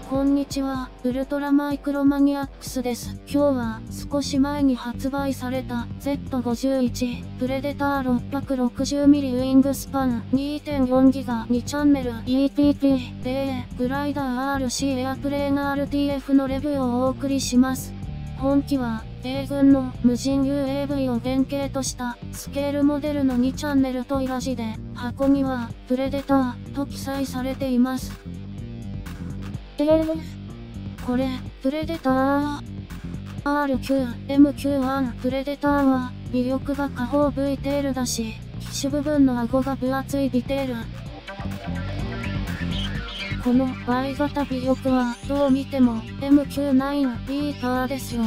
こんにちは、ウルトラマイクロマニアックスです。今日は少し前に発売された Z51 プレデター 660mm ウィングスパン 2.4GB 2チャンネル EPP でグライダー RC エアプレーン RTF のレビューをお送りします。本機は米軍の無人 UAV を原型としたスケールモデルの2チャンネルトイラジで、箱にはプレデターと記載されています。これ、プレデター R9M91 プレデターは、尾翼が下方 V テールだし、機首部分の顎が分厚いディテール。この Y 型尾翼は、どう見ても M99 ビーターですよ。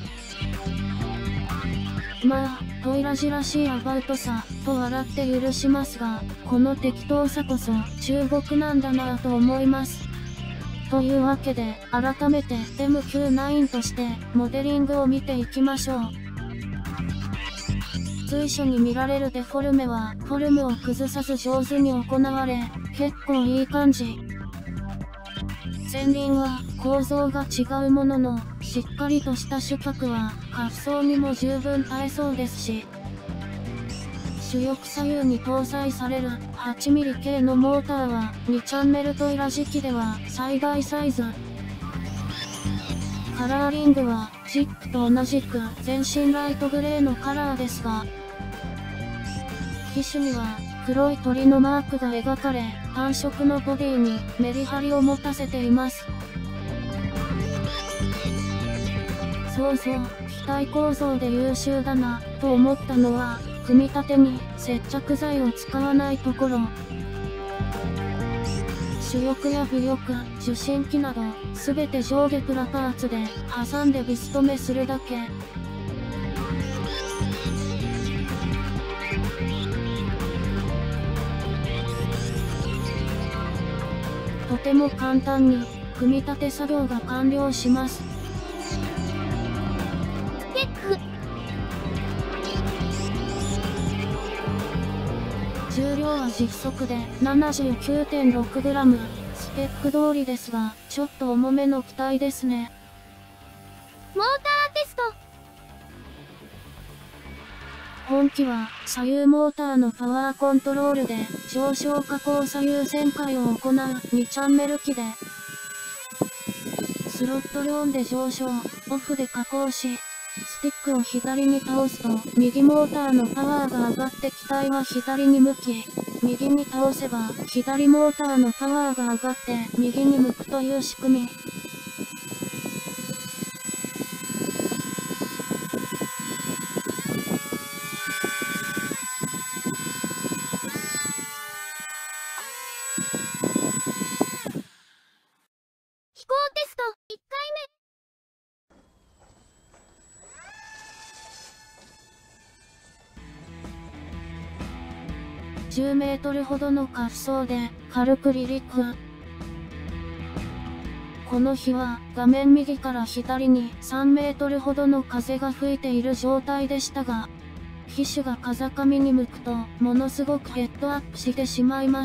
まあ、トイラジらしいアバウトさ、と笑って許しますが、この適当さこそ、中国なんだなぁと思います。というわけで、改めて M99 としてモデリングを見ていきましょう。随所に見られるデフォルメは、フォルムを崩さず上手に行われ、結構いい感じ。前輪は構造が違うものの、しっかりとした主脚は、滑走にも十分耐えそうですし、主翼左右に搭載される 8mm 系のモーターは2チャンネルトイラジ機では最大サイズ。カラーリングはジップと同じく全身ライトグレーのカラーですが、機首には黒い鳥のマークが描かれ、単色のボディにメリハリを持たせています。そうそう、機体構造で優秀だなと思ったのは、組み立てに接着剤を使わないところ。主翼や尾翼、受信機など、すべて上下プラパーツで挟んでビス止めするだけ。とても簡単に組み立て作業が完了します。重量は実測で 79.6g、スペック通りですが、ちょっと重めの機体ですね。 モーターテスト。 本機は左右モーターのパワーコントロールで上昇下降左右旋回を行う2チャンネル機で、スロットルオンで上昇、オフで下降し、スティックを左に倒すと、右モーターのパワーが上がって機体は左に向き、右に倒せば、左モーターのパワーが上がって、右に向くという仕組み。 飛行テスト1回目。 10メートルほどの滑走で軽く離陸。この日は画面右から左に3メートルほどの風が吹いている状態でしたが、機首が風上に向くとものすごくヘッドアップしてしまいます。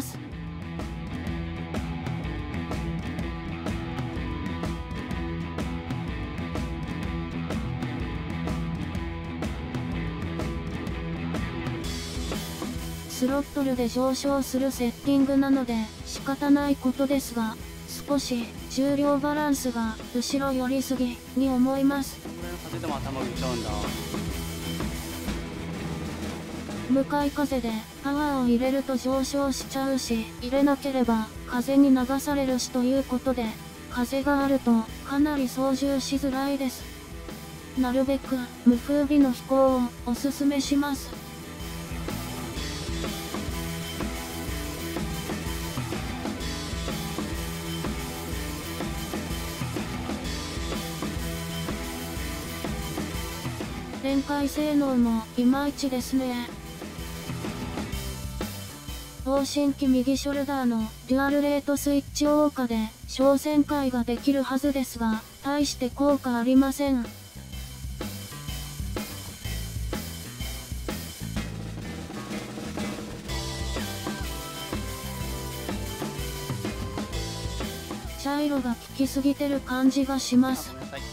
スロットルで上昇するセッティングなので仕方ないことですが、少し重量バランスが後ろ寄りすぎに思います。向かい風でパワーを入れると上昇しちゃうし、入れなければ風に流されるしということで、風があるとかなり操縦しづらいです。なるべく無風日の飛行をおすすめします。展開性能もいまいちですね。同心機右ショルダーのデュアルレートスイッチ謳歌で小旋回ができるはずですが、大して効果ありません。 茶色が効きすぎてる感じがします。 ごめんなさい。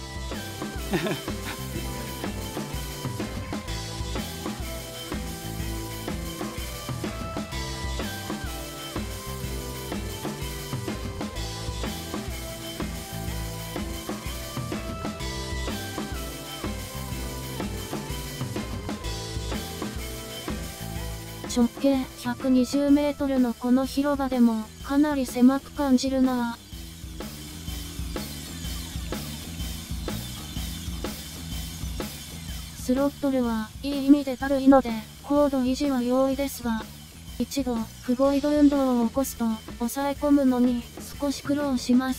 直径120メートルのこの広場でもかなり狭く感じるなぁ。スロットルはいい意味で軽いので高度維持は容易ですが、一度フボイド運動を起こすと抑え込むのに少し苦労します。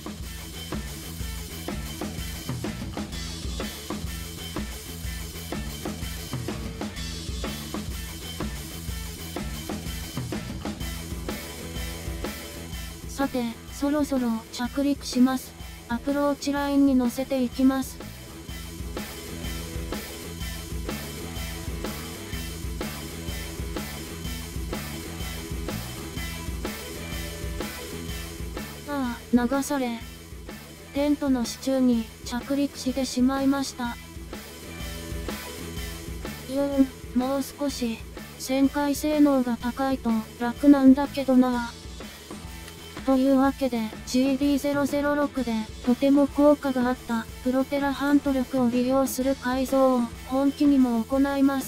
さて、そろそろ着陸します。アプローチラインに乗せていきます。ああ、流され、テントの支柱に着陸してしまいました。もう少し、旋回性能が高いと楽なんだけどな。というわけで GD006 でとても効果があったプロペラハント力を利用する改造を本気にも行います。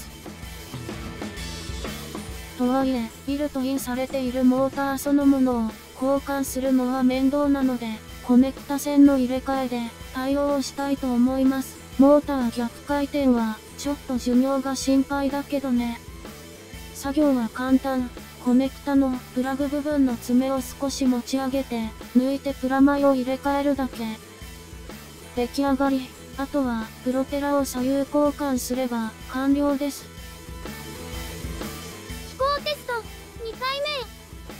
とはいえ、ビルトインされているモーターそのものを交換するのは面倒なので、コネクタ線の入れ替えで対応したいと思います。モーター逆回転はちょっと寿命が心配だけどね。作業は簡単。コネクタのプラグ部分の爪を少し持ち上げて、抜いてプラマイを入れ替えるだけ。出来上がり。あとは、プロペラを左右交換すれば完了です。 飛行テスト2回目。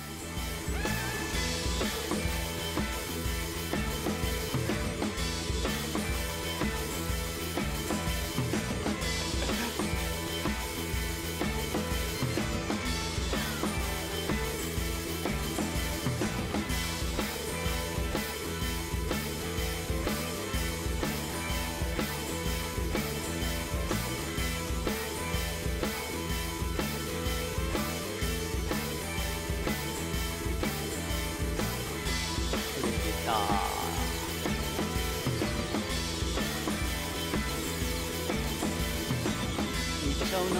ちゃうな。ちょっ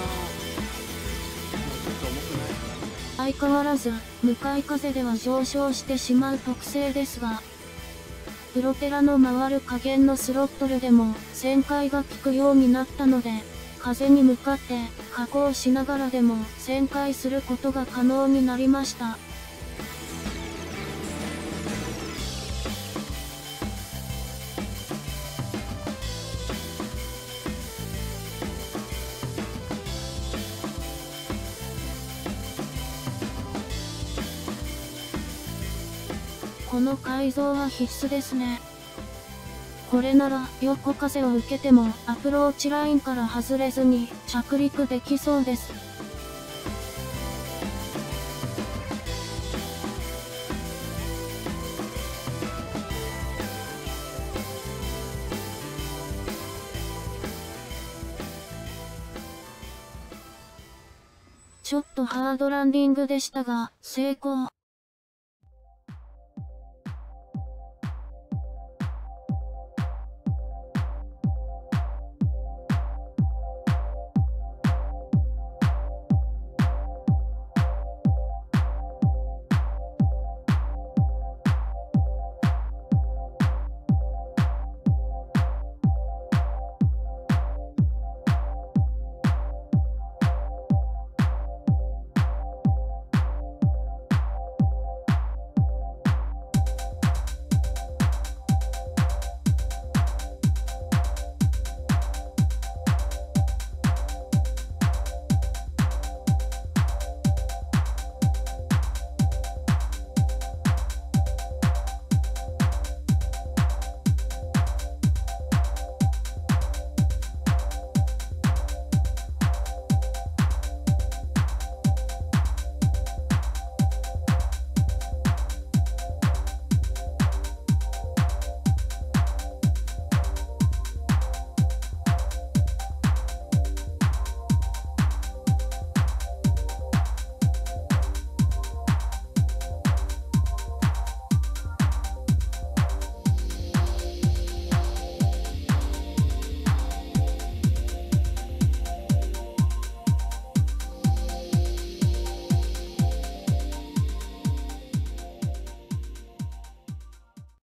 と重くない？ 相変わらず、向かい風では上昇してしまう特性ですが、プロペラの回る加減のスロットルでも旋回が効くようになったので、風に向かって下降しながらでも旋回することが可能になりました。この改造は必須ですね。これなら横風を受けてもアプローチラインから外れずに着陸できそうです。ちょっとハードランディングでしたが、成功。